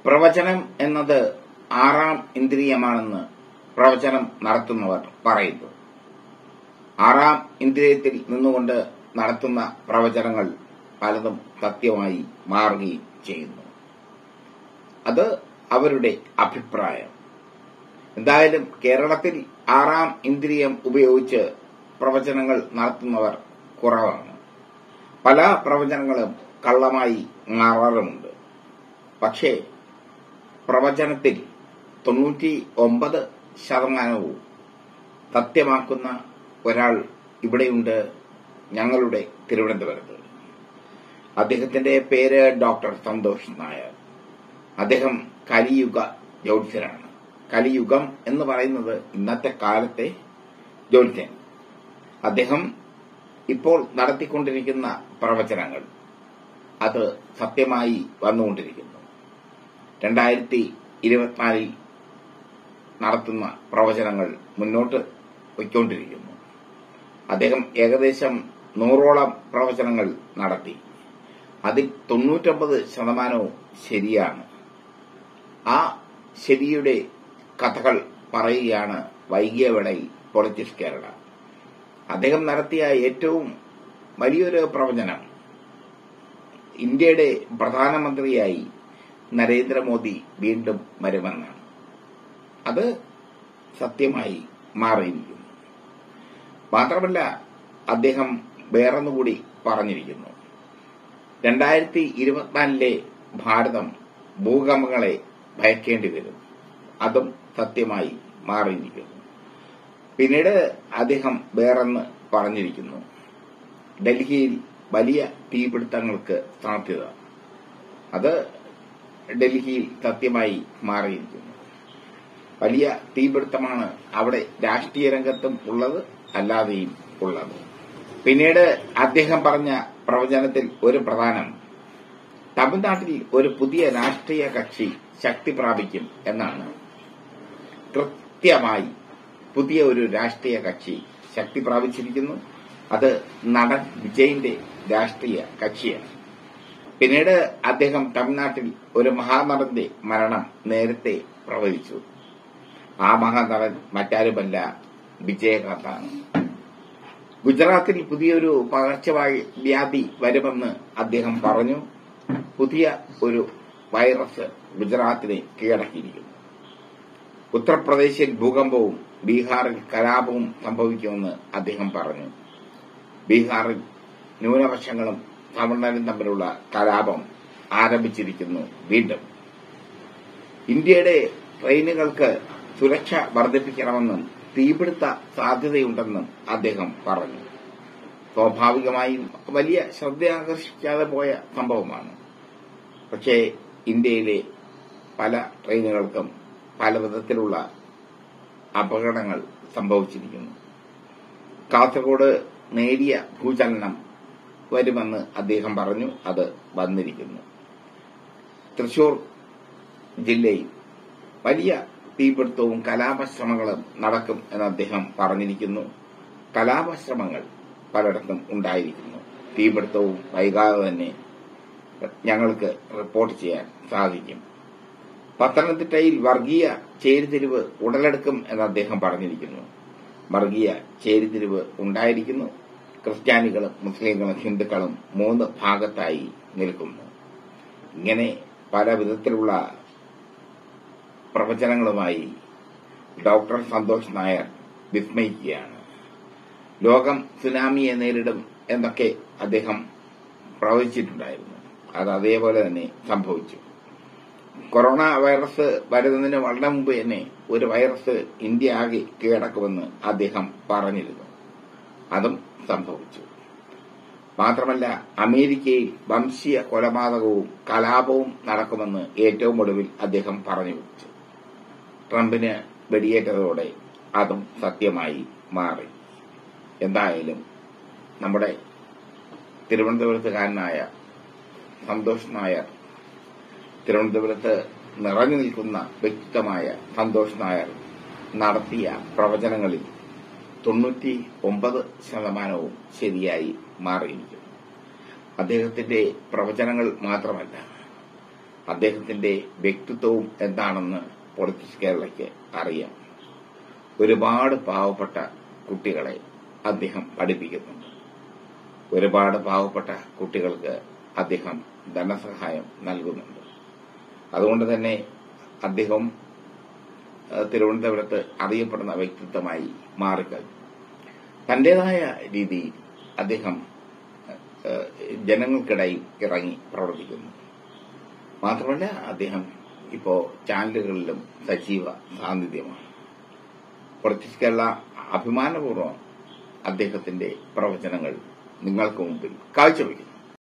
പ്രവചനം എന്നത് ആറാം ഇന്ദ്രിയമാണെന്ന് പ്രവചനം നടത്തുന്നവർ പറയുന്നു. ആറാം ഇന്ദ്രിയത്തിൽ നിന്നുകൊണ്ട് നടത്തുന്ന പ്രവചനങ്ങൾ പലതും സത്യമായി മാറുകയും ചെയ്യുന്നു. അത് അവരുടെ അഭിപ്രായം. എന്തായാലും കേരളത്തിൽ ആറാം ഇന്ദ്രിയം ഉപയോഗിച്ച് പ്രവചനങ്ങൾ നടത്തുന്നവർ കുറവാണ്. പല പ്രവചനങ്ങളും കള്ളമായി മാറാറുമുണ്ട്. പക്ഷേ പ്രവചനത്തിൽ 99% സത്യമാക്കുന്ന ഒരാൾ ഇവിടെയുണ്ട്, ഞങ്ങളുടെ തിരുവനന്തപുരത്ത്. അദ്ദേഹത്തിന്റെ പേര് ഡോക്ടർ സന്തോഷ് നായർ. അദ്ദേഹം കലിയുഗ ജ്യോത്സ്യനാണ്. കലിയുഗം എന്ന് പറയുന്നത് ഇന്നത്തെ കാലത്തെ ജ്യോത്സ്യൻ. അദ്ദേഹം ഇപ്പോൾ നടത്തിക്കൊണ്ടിരിക്കുന്ന പ്രവചനങ്ങൾ അത് സത്യമായി വന്നുകൊണ്ടിരിക്കുന്നു. 2024 നടത്തുന്ന പ്രവചനങ്ങൾ മുന്നോട്ട് പോയിക്കൊണ്ടിരിക്കുന്നു. അദ്ദേഹം ഏകദേശം 100ഓളം പ്രവചനങ്ങൾ നടത്തി. അതിൽ 99% ശരിയാണ്. ആ ശരിയുടെ കഥകൾ പറയുകയാണ് വൈകിയ വേളയിൽ പൊളിറ്റിക്സ് കേരള. അദ്ദേഹം നടത്തിയ ഏറ്റവും വലിയൊരു പ്രവചനം ഇന്ത്യയുടെ പ്രധാനമന്ത്രിയായി നരേന്ദ്രമോദി വീണ്ടും വരുമെന്നാണ്. അത് സത്യമായി മാറിയിരിക്കുന്നു. മാത്രമല്ല അദ്ദേഹം വേറൊന്നുകൂടി പറഞ്ഞിരിക്കുന്നു. 2024 ഭാരതം ഭൂകമ്പങ്ങളെ ഭയക്കേണ്ടി വരും. അതും സത്യമായി മാറിയിരിക്കുന്നു. പിന്നീട് അദ്ദേഹം വേറൊന്ന് പറഞ്ഞിരിക്കുന്നു. ഡൽഹിയിൽ വലിയ തീപിടുത്തങ്ങൾക്ക് സാധ്യത. അത് ഡൽഹിയിൽ സത്യമായി മാറിയിരിക്കുന്നു. വലിയ തീപിടുത്തമാണ് അവിടെ രാഷ്ട്രീയ രംഗത്തും ഉള്ളത്, അല്ലാതെയും ഉള്ളത്. പിന്നീട് അദ്ദേഹം പറഞ്ഞ പ്രവചനത്തിൽ ഒരു പ്രധാനം, തമിഴ്നാട്ടിൽ ഒരു പുതിയ രാഷ്ട്രീയ കക്ഷി ശക്തി പ്രാപിക്കും എന്നാണ്. കൃത്യമായി പുതിയ ഒരു രാഷ്ട്രീയ കക്ഷി ശക്തി പ്രാപിച്ചിരിക്കുന്നു. അത് നടൻ വിജയിന്റെ രാഷ്ട്രീയ കക്ഷിയാണ്. പിന്നീട് അദ്ദേഹം തമിഴ്നാട്ടിൽ ഒരു മഹാനടന്റെ മരണം നേരത്തെ പ്രവചിച്ചു. ആ മഹാനടൻ മറ്റാരുമല്ല, വിജയകാന്താണ്. ഗുജറാത്തിൽ പുതിയൊരു പകർച്ചവ്യാധി വരുമെന്ന് അദ്ദേഹം പറഞ്ഞു. പുതിയ ഒരു വൈറസ് ഗുജറാത്തിനെ കീഴടക്കിയിരിക്കുന്നു. ഉത്തർപ്രദേശിൽ ഭൂകമ്പവും ബീഹാറിൽ കലാപവും സംഭവിക്കുമെന്ന് അദ്ദേഹം പറഞ്ഞു. ബീഹാറിൽ ന്യൂനപക്ഷങ്ങളും തമിഴ്നാടും തമ്മിലുള്ള കലാപം ആരംഭിച്ചിരിക്കുന്നു വീണ്ടും. ഇന്ത്യയുടെ ട്രെയിനുകൾക്ക് സുരക്ഷ വർദ്ധിപ്പിക്കണമെന്നും തീപിടുത്ത സാധ്യതയുണ്ടെന്നും അദ്ദേഹം പറഞ്ഞു. സ്വാഭാവികമായും വലിയ ശ്രദ്ധയാകർഷിക്കാതെ പോയ സംഭവമാണ്. പക്ഷേ ഇന്ത്യയിലെ പല ട്രെയിനുകൾക്കും പല വിധത്തിലുള്ള അപകടങ്ങൾ സംഭവിച്ചിരിക്കുന്നു. കാസർഗോഡ് നേരിയ ഭൂചലനം വരുമെന്ന് അദ്ദേഹം പറഞ്ഞു. അത് വന്നിരിക്കുന്നു. തൃശൂർ ജില്ലയിൽ വലിയ തീപിടുത്തവും കലാപശ്രമങ്ങളും നടക്കും എന്ന് അദ്ദേഹം പറഞ്ഞിരിക്കുന്നു. കലാപശ്രമങ്ങൾ പലയിടത്തും ഉണ്ടായിരിക്കുന്നു. തീപിടുത്തവും വൈകാതെ തന്നെ ഞങ്ങൾക്ക് റിപ്പോർട്ട് ചെയ്യാൻ സാധിക്കും. പത്തനംതിട്ടയിൽ വർഗീയ ചേരിതിരിവ് ഉടലെടുക്കും എന്ന് അദ്ദേഹം പറഞ്ഞിരിക്കുന്നു. വർഗീയ ചേരിതിരിവ് ഉണ്ടായിരിക്കുന്നു. ക്രിസ്ത്യാനികളും മുസ്ലിങ്ങളും ഹിന്ദുക്കളും 3 ഭാഗത്തായി നിൽക്കുന്നു. ഇങ്ങനെ പല വിധത്തിലുള്ള പ്രവചനങ്ങളുമായി ഡോക്ടർ സന്തോഷ് നായർ വിസ്മയിക്കുകയാണ്. ലോകം സുനാമിയെ നേരിടും എന്നൊക്കെ അദ്ദേഹം പ്രവചിച്ചിട്ടുണ്ടായിരുന്നു. അത് അതേപോലെ തന്നെ സംഭവിച്ചു. കൊറോണ വൈറസ് വരുന്നതിന് വളരെ മുമ്പ് തന്നെ ഒരു വൈറസ് ഇന്ത്യ ആകെ കീഴടക്കുമെന്ന് അദ്ദേഹം പറഞ്ഞിരുന്നു. അതും സംഭവിച്ചു. മാത്രമല്ല അമേരിക്കയിൽ വംശീയ കൊലപാതകവും കലാപവും നടക്കുമെന്ന് ഏറ്റവും ഒടുവിൽ അദ്ദേഹം പറഞ്ഞു വെച്ചു. ട്രംപിന് വെടിയേറ്റതോടെ അതും സത്യമായി മാറി. എന്തായാലും നമ്മുടെ തിരുവനന്തപുരത്തുകാരനായ സന്തോഷ് നായർ, തിരുവനന്തപുരത്ത് നിറഞ്ഞു നിൽക്കുന്ന വ്യക്തിത്വമായ സന്തോഷ് നായർ നടത്തിയ പ്രവചനങ്ങളിൽ 99% ശരിയായി മാറിയിരിക്കുന്നു. അദ്ദേഹത്തിന്റെ പ്രവചനങ്ങൾ മാത്രമല്ല, അദ്ദേഹത്തിന്റെ വ്യക്തിത്വവും എന്താണെന്ന് പൊളിറ്റിക്സ് കേരളയ്ക്ക് അറിയാം. ഒരുപാട് പാവപ്പെട്ട കുട്ടികളെ അദ്ദേഹം പഠിപ്പിക്കുന്നുണ്ട്. ഒരുപാട് പാവപ്പെട്ട കുട്ടികൾക്ക് അദ്ദേഹം ധനസഹായം നൽകുന്നുണ്ട്. അതുകൊണ്ട് തന്നെ അദ്ദേഹം തിരുവനന്തപുരത്ത് അറിയപ്പെടുന്ന വ്യക്തിത്വമായി മാറിക്കഴിഞ്ഞു. തന്റേതായ രീതിയിൽ അദ്ദേഹം ജനങ്ങൾക്കിടയിൽ ഇറങ്ങി പ്രവർത്തിക്കുന്നു. മാത്രമല്ല, അദ്ദേഹം ഇപ്പോ ചാനലുകളിലും സജീവ സാന്നിധ്യമാണ്. പൊളിറ്റിക്സ് കേരള അഭിമാനപൂർവ്വം അദ്ദേഹത്തിന്റെ പ്രവചനങ്ങൾ നിങ്ങൾക്ക് മുമ്പിൽ കാഴ്ചവെക്കുന്നു.